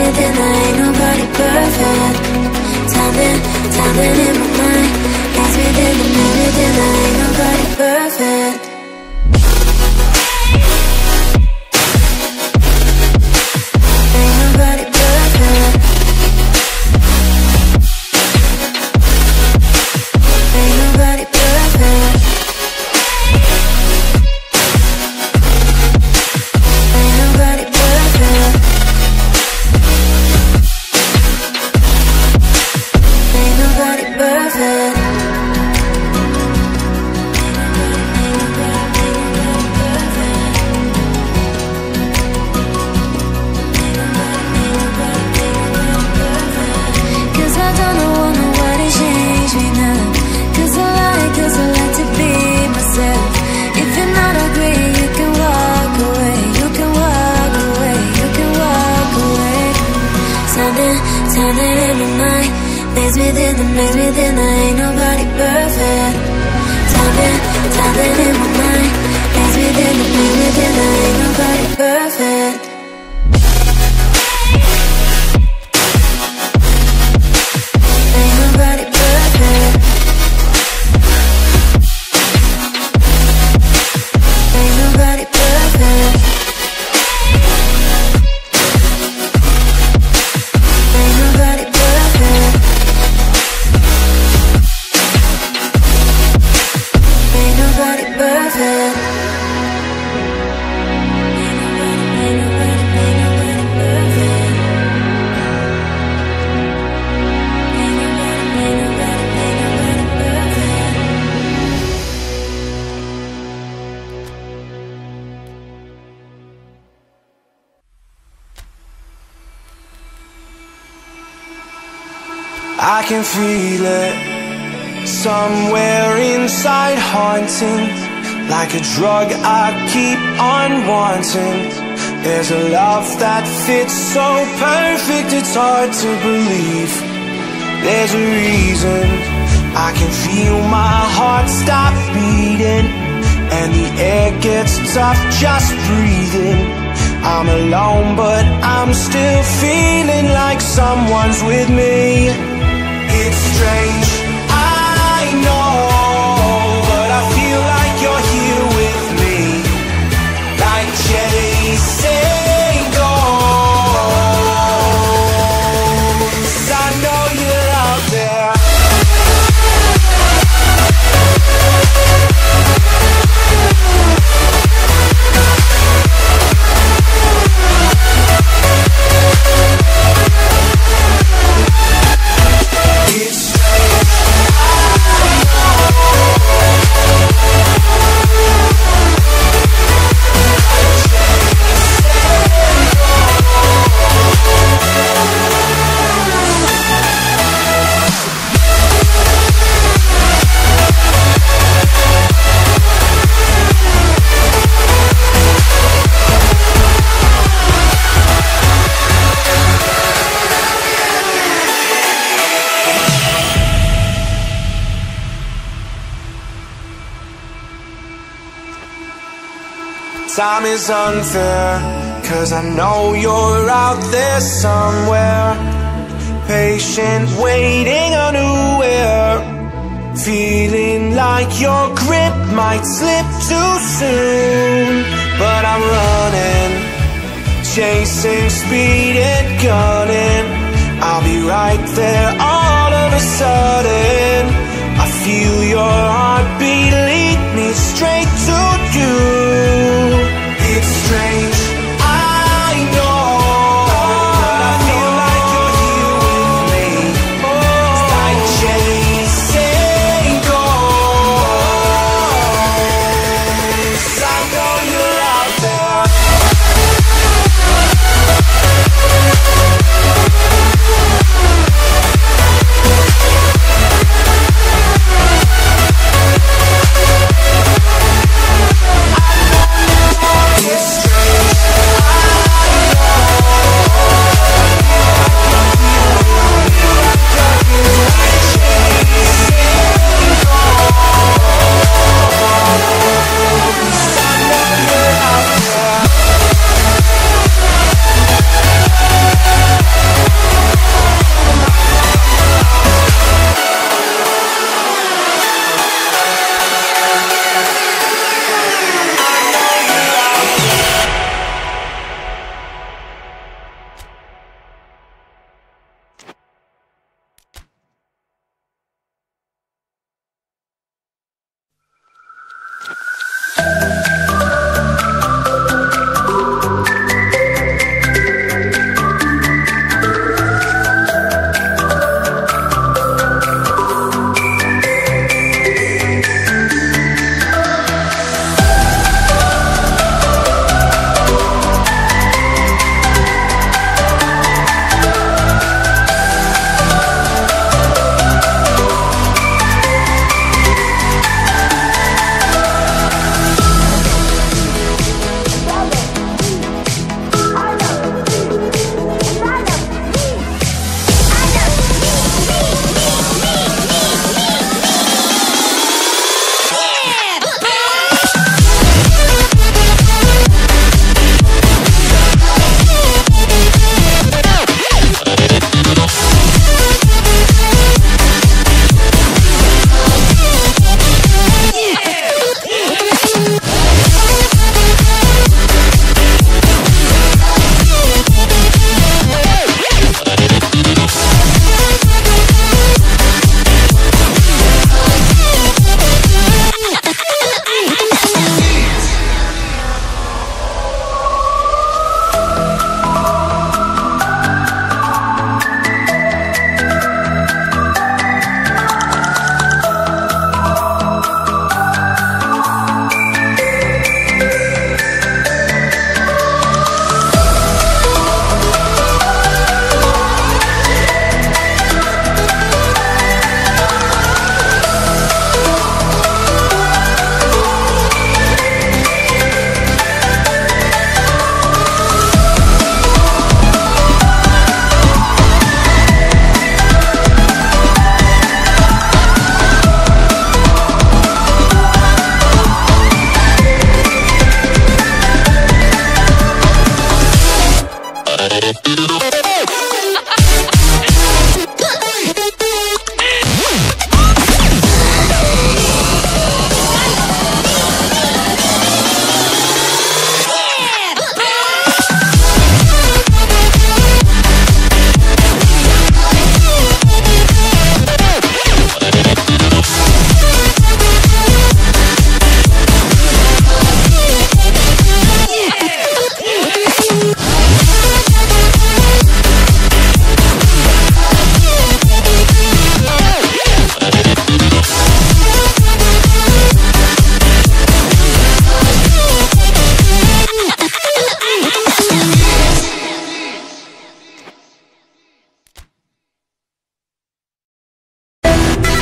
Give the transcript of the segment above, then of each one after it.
me then there ain't nobody perfect. Timing in my mind leads me then to make me then there ain't nobody perfect. Ain't nobody perfect. Ain't nobody perfect. Ain't nobody perfect. Ain't nobody perfect. Cause I don't want nobody change me now. Cause I like to be myself. If you're not agree, you can walk away. You can walk away, you can walk away. Something in my mind makes me think there ain't nobody perfect. Something in my mind makes me think there ain't nobody perfect. Ain't nobody perfect. Ain't nobody perfect. Ain't nobody perfect. Ain't nobody perfect. Ain't nobody perfect. Ain't nobody perfect. I can feel it somewhere inside, haunting like a drug I keep on wanting. There's a love that fits so perfect, it's hard to believe. There's a reason I can feel my heart stop beating, and the air gets tough just breathing. I'm alone but I'm still feeling like someone's with me. It's strange, I know, but I feel like you're here with me, like chasing ghosts. I know you're out there. Time is unfair, cause I know you're out there somewhere, patient, waiting unaware, feeling like your grip might slip too soon. But I'm running, chasing speed and gunning. I'll be right there all of a sudden. I feel your heartbeat lead me straight to you. It's strange, I know, but I feel like you're here with me. It's like chasing ghosts. I know you're out there.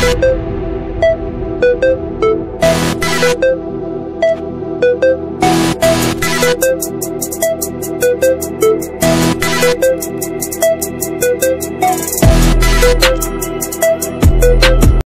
Thank you.